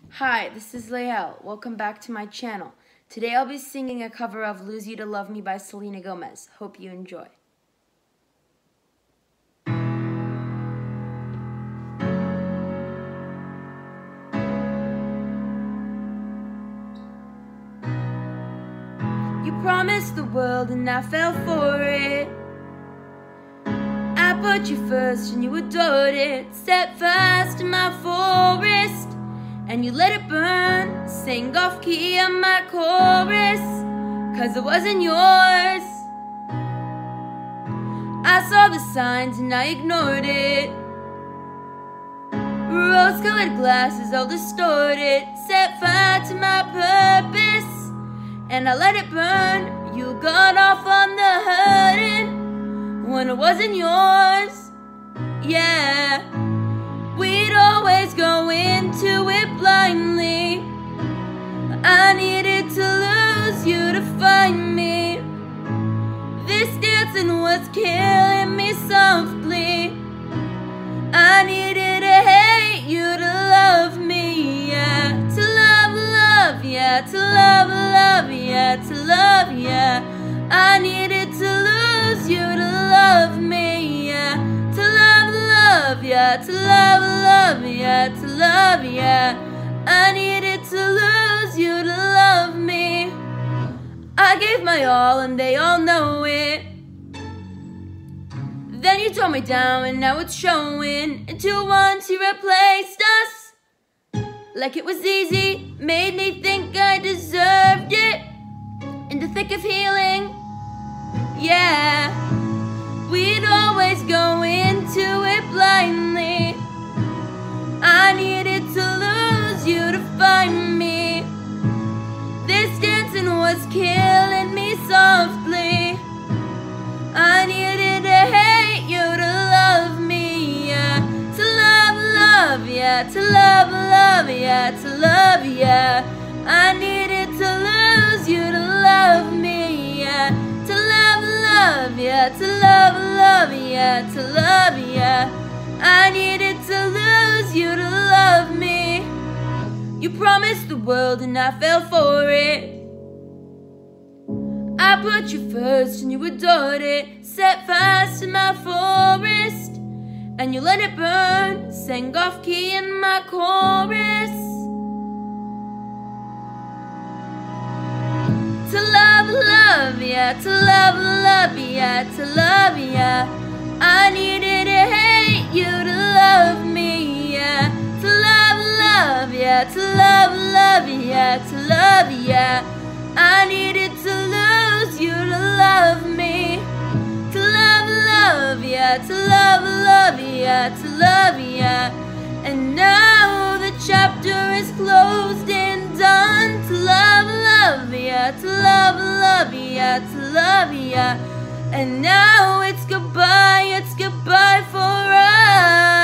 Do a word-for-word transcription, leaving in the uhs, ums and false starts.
Hi, this is Heyy. Welcome back to my channel. Today I'll be singing a cover of Lose You to Love Me by Selena Gomez. Hope you enjoy. You promised the world and I fell for it. I put you first and you adored it. Set fast in my forest and you let it burn. Sang off key on my chorus, cause it wasn't yours. I saw the signs and I ignored it. Rose-colored glasses all distorted. Set fire to my purpose and I let it burn. You got off on the hurting when it wasn't yours. Yeah, we'd always go into it blindly. I needed to lose you to find me. This dancing was killing me softly. I needed to hate you to love me, yeah. To love, love, yeah. To love, love, yeah. To love, yeah. I needed to lose you to love me, yeah. To love, love, yeah. To love, love, yeah. To love, yeah. I needed to lose you to love me. I gave my all and they all know it. Then you tore me down and now it's showing. Into once you replaced us like it was easy. Made me think I deserved it. In the thick of healing, yeah, we'd always go into it blindly. I needed to lose you to find me. This dancing was killing me softly. I needed to hate you to love me, yeah. To love, love, yeah. To love, love, yeah. To love, yeah. I needed to lose you to love me, yeah. To love, love, yeah. To love, love, yeah. To love, yeah. I needed to lose you to love me. You promised the world and I fell for it. I put you first and you adored it. Set fast in my forest and you let it burn. Sang off key in my chorus. To love, love, yeah. To love, love, yeah. To love, yeah. I needed to hate you to love me, yeah. To love, love, yeah. To love, love, yeah. To love, yeah. I needed to lose you to love me. To love, love, yeah. To love, love, yeah. To love, yeah. And now the chapter is closed and done. To love, love, yeah. To love, love, yeah. To love, yeah. And now it's goodbye, it's goodbye for us.